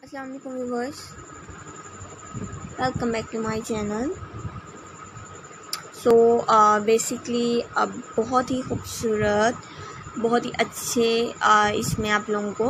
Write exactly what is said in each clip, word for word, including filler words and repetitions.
अस्सलाम वालेकुम viewers, welcome back to my channel. So basically अब बहुत ही खूबसूरत, बहुत ही अच्छे uh, इसमें आप लोगों को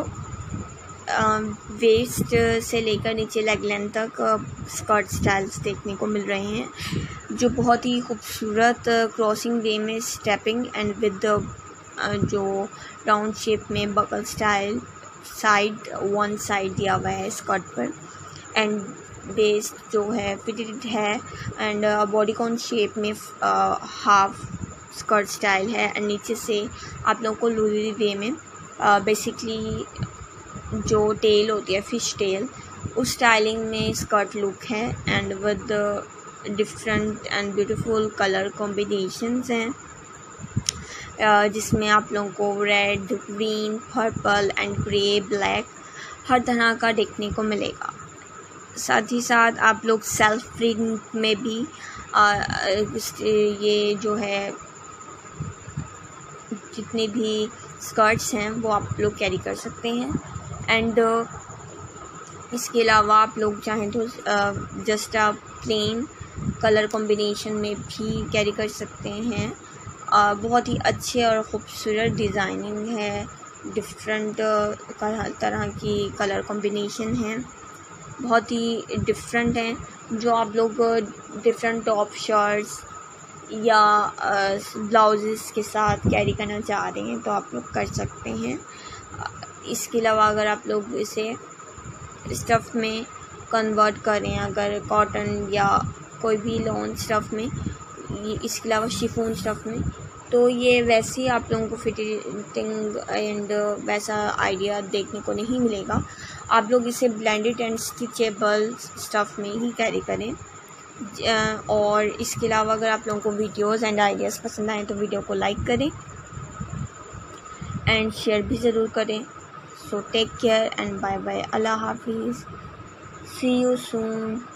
वेस्ट uh, से लेकर नीचे लेग लेंथ तक स्कर्ट स्टाइल्स देखने को मिल रहे हैं, जो बहुत ही खूबसूरत क्रॉसिंग वे में स्टेपिंग एंड विद जो राउंड शेप में buckle style side one side दिया हुआ है स्कर्ट पर, एंड बेस जो है फिटेड है एंड बॉडी कॉन शेप में हाफ स्कर्ट स्टाइल है, एंड नीचे से आप लोगों को लूजी वे में बेसिकली uh, जो टेल होती है फिश टेल उस स्टाइलिंग में स्कर्ट लुक है, and with different and beautiful colour combinations हैं Uh, जिसमें आप लोगों को red, green, purple and grey, black हर तरह का देखने को मिलेगा। साथ ही साथ आप लोग सेल्फ प्रिंट में भी uh, ये जो है जितने भी स्कर्ट्स हैं वो आप लोग कैरी कर सकते हैं, एंड uh, इसके अलावा आप लोग चाहें तो just a plain colour combination में भी कैरी कर सकते हैं। Uh, बहुत ही अच्छे और ख़ूबसूरत डिज़ाइनिंग है, डिफरेंट uh, तरह की कलर कॉम्बिनेशन हैं, बहुत ही डिफरेंट हैं, जो आप लोग डिफरेंट टॉप शर्ट्स या ब्लाउजेस uh, के साथ कैरी करना चाह रहे हैं तो आप लोग कर सकते हैं। uh, इसके अलावा अगर आप लोग इसे स्टफ़ में कन्वर्ट करें, अगर कॉटन या कोई भी लॉन स्टफ़ में, इसके अलावा शिफॉन स्टफ़ में, तो ये वैसे ही आप लोगों को फिटिंग एंड वैसा आइडिया देखने को नहीं मिलेगा। आप लोग इसे ब्लेंडेड एंड स्टिचेबल स्टफ़ में ही कैरी करें। और इसके अलावा अगर आप लोगों को वीडियोस एंड आइडियाज़ पसंद आए तो वीडियो को लाइक करें एंड शेयर भी ज़रूर करें। So take care and bye bye, अल्लाह हाफिज़, सी यू सून।